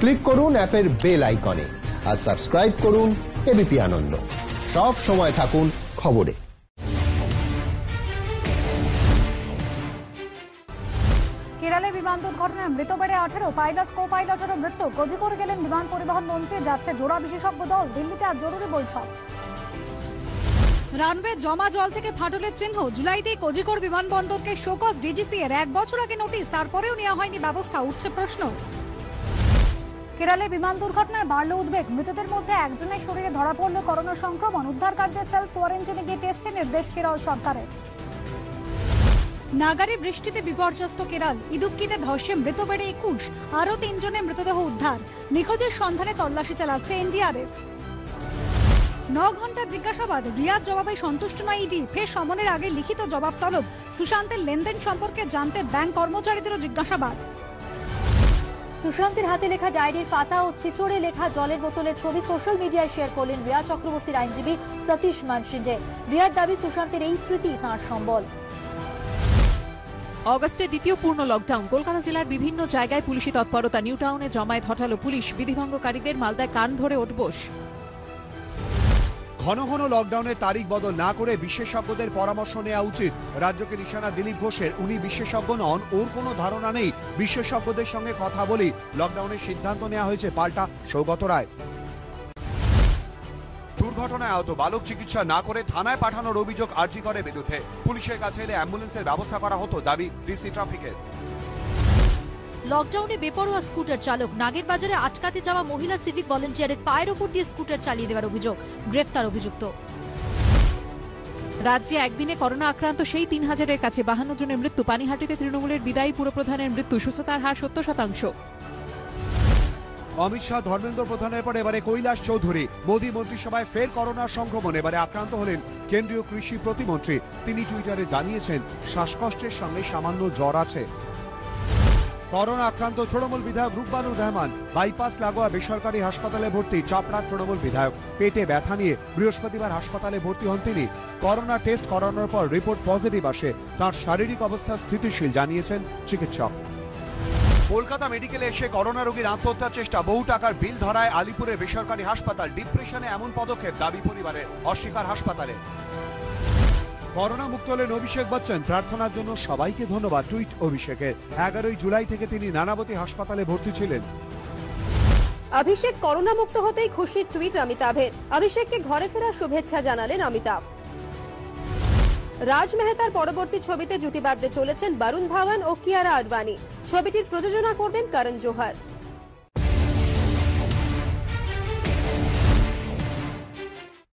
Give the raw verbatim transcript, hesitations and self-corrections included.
Click করুন অ্যাপের bell আইকনে আর সাবস্ক্রাইব করুন এবিপি আনন্দ। সব সময় থাকুন খবরে। কেরালে বিমান দুর্ঘটনায় মৃত বেড়ে আঠারো, পাইলট কো পাইলটেরও মৃত্যু। কোঝিকোড়ে গেলেন বিমান পরিবহন মন্ত্রী, যাচ্ছে জোড়া বিশেষজ্ঞ দল। দিল্লিতে আজ জরুরি বৈঠক। রানওয়ে জমা জল থেকে ফাটলের চিহ্ন, জুলাইতেই কোঝিকোড় বিমানবন্দরকে শোকজ ডিজিসি এর এক বছর আগে নোটিশ, তারপরেও নেওয়া হয়নি ব্যবস্থা, উঠছে প্রশ্ন। কেরালে বিমান দুর্ঘটনায় বাড়ল উদ্বেগ, মৃতদের মধ্যে একজনের শরীরে ধরা পড়ল করোনা সংক্রমণ। উদ্ধারকারীদের সেলফ কোয়ারেন্টাইনে গিয়ে টেস্টে নির্দেশ কেরল সরকারের। নাগারে বৃষ্টিতে বিপর্যস্ত কেরল, ইদুক্কিতে ধসে মৃত বেড়ে একুশ, আরও তিনজনের মৃতদেহ উদ্ধার। নিখোঁজের সন্ধানে তল্লাশি চালাচ্ছে এনডিআরএফ। ন ঘন্টার জিজ্ঞাসাবাদ, রিয়ার জবাবে সন্তুষ্ট নয় ইডি, ফের সমনের আগে লিখিত জবাব তলব। সুশান্তের লেনদেন সম্পর্কে জানতে ব্যাংক কর্মচারীদেরও জিজ্ঞাসাবাদ। সুশান্তের হাতে লেখা ডায়েরির পাতা ও ছিচড়ে লেখা জলের বোতলের ছবি সোশ্যাল মিডিয়ায় শেয়ার করলেন রিয়া চক্রবর্তীর আইনজীবী সতীশ মানসিংহে। রিয়ার দাবি সুশান্তের এই স্মৃতি তাঁর সম্বল। অগস্টে দ্বিতীয় পূর্ণ লকডাউন, কলকাতা জেলার বিভিন্ন জায়গায় পুলিশি তৎপরতা। নিউ টাউনে জমায়েত হঠালো পুলিশ, বিধিভঙ্গকারীদের মালদায় কান ধরে ওঠবোস। ঘন ঘন লকডাউনের তারিখ বদল না করে বিশেষজ্ঞদের পরামর্শ নেওয়া উচিত। রাজ্যকে নিশানা দিলীপ ঘোষের, উনি বিশেষজ্ঞ নন, ওর কোনো ধারণা নেই। বিশেষজ্ঞদের সঙ্গে কথা বলি লকডাউনের সিদ্ধান্ত নেওয়া হয়েছে, পাল্টা সৌগত রায়। দুর্ঘটনায় আহত বালক চিকিৎসা না করে থানায় পাঠানোর অভিযোগ আরজি করের বিরুদ্ধে। পুলিশের কাছে এলে অ্যাম্বুলেন্সের ব্যবস্থা করা হতো, দাবি ডিসি ট্রাফিকের। লকডাউনে বেপরোয়া স্কুটার চালক, নাগের বাজারে আটকাতে যাওয়া মহিলা সিভিক ভলেন্টিয়ারের পায়ের ওপর দিয়ে স্কুটার চালিয়ে দেওয়ার অভিযোগ, গ্রেফতার অভিযুক্ত। রাজ্যে একদিনে করোনা আক্রান্ত সেই তিন হাজারের কাছে বাহান্ন জনের মৃত্যু। পানিহাটিতে তৃণমূলের বিদায়ী পুরপ্রধানের মৃত্যু, সুস্থতার হার সত্তর শতাংশ। অমিত শাহ, ধর্মেন্দ্র প্রধানের পর এবারে কৈলাস চৌধুরী। মোদী মন্ত্রিসভায় ফের করোনা সংক্রমণ, এবারে আক্রান্ত হলেন কেন্দ্রীয় কৃষি প্রতিমন্ত্রী। তিনি টুইটারে জানিয়েছেন শ্বাসকষ্টের সঙ্গে সামান্য জ্বর আছে। করোনা আক্রান্ত তৃণমূল বিধায়ক রুকবানুর রহমান বাইপাস লাগোয়া বেসরকারি হাসপাতালে ভর্তি। চাপড়ার তৃণমূল বিধায়ক পেটে ব্যথা নিয়ে বৃহস্পতিবার হাসপাতালে ভর্তি হন তিনি। করোনা টেস্ট করানোর পর রিপোর্ট পজিটিভ আসে। তার শারীরিক অবস্থা স্থিতিশীল জানিয়েছেন চিকিৎসক। কলকাতা মেডিকেলে এসে করোনা রোগীর আত্মহত্যার চেষ্টা, বহু টাকার বিল ধরায় আলিপুরের বেসরকারি হাসপাতাল। ডিপ্রেশনে এমন পদক্ষেপ, দাবি পরিবারের, অস্বীকার হাসপাতালে। করোনা মুক্ত হলেন অভিষেক বচ্চন, প্রার্থনার জন্য সবাইকে ধন্যবাদ, টুইট অভিষেকের। এগারোই জুলাই থেকে তিনি নানাবতী হাসপাতালে ভর্তি ছিলেন। অভিষেক করোনা মুক্ত হতেই খুশির টুইট অমিতাভের। অভিষেককে ঘরে ফেরার শুভেচ্ছা জানালেন অমিতাভ। রাজ মেহতার পরবর্তী ছবিতে জুটি বাঁধতে চলেছেন বরুণ ধাওয়ান ও কিয়ারা আডবাণী। ছবিটির প্রযোজনা করবেন করণ জোহর।